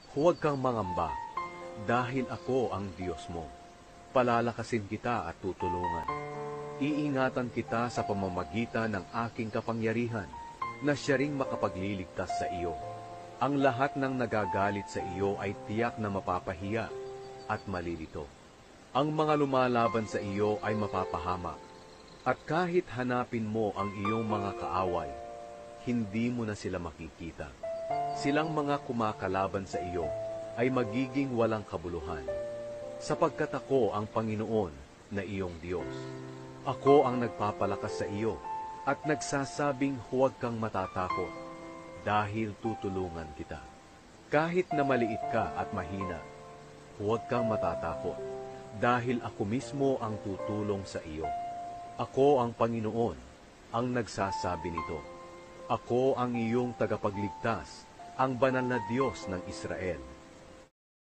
Huwag kang mangamba, dahil ako ang Diyos mo. Palalakasin kita at tutulungan. Iingatan kita sa pamamagitan ng aking kapangyarihan, na siya ring makapagliligtas sa iyo. Ang lahat ng nagagalit sa iyo ay tiyak na mapapahiya at malilito. Ang mga lumalaban sa iyo ay mapapahamak. At kahit hanapin mo ang iyong mga kaaway, hindi mo na sila makikita. Silang mga kumakalaban sa iyo ay magiging walang kabuluhan, sapagkat ako ang Panginoon na iyong Diyos. Ako ang nagpapalakas sa iyo at nagsasabing huwag kang matatakot, dahil tutulungan kita. Kahit na maliit ka at mahina, huwag kang matatakot, dahil ako mismo ang tutulong sa iyo. Ako ang Panginoon, ang nagsasabi nito. Ako ang iyong tagapagligtas, ang banal na Diyos ng Israel.